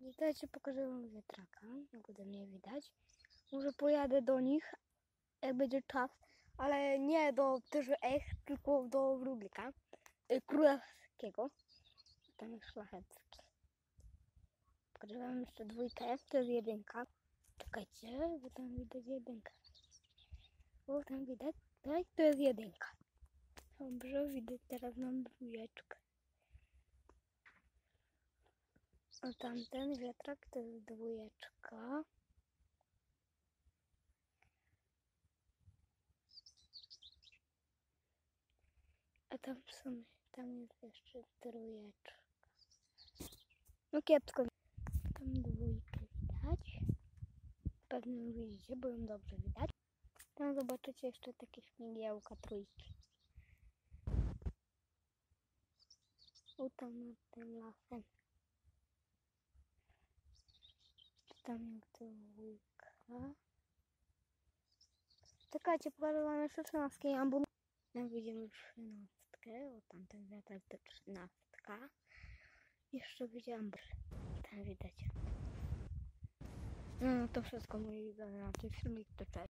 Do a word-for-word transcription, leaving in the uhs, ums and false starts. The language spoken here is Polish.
Witajcie, pokażę wam wiatraka, jak ode mnie widać. Może pojadę do nich, jak będzie czas, ale nie do też Ech, tylko do Wróblika y, królewskiego. Tam jest szlachecki. Pokażę wam jeszcze dwójkę, to jest jedynka. Czekajcie, bo tam widać jedynkę. Bo tam widać, tak, to jest jedynka. Dobrze, widać teraz mam dwójeczkę. A tamten wiatrak to jest dwójeczka. A tam są, tam jest jeszcze trójeczka. No kiepsko. Tam dwójkę widać. Pewnie ją widzicie, bo ją dobrze widać. Tam zobaczycie jeszcze takie śmigiełka trójki. U tam nad tym lasem. Tam jest dwójka. Czekajcie, pokażę wam jeszcze trzynastkę. Tam widzimy trzynastkę. O, tamten wiatrak to trzynastka. Jeszcze widziałam. Tam widać. No to wszystko, moi widzowie, na tym filmie. To cześć.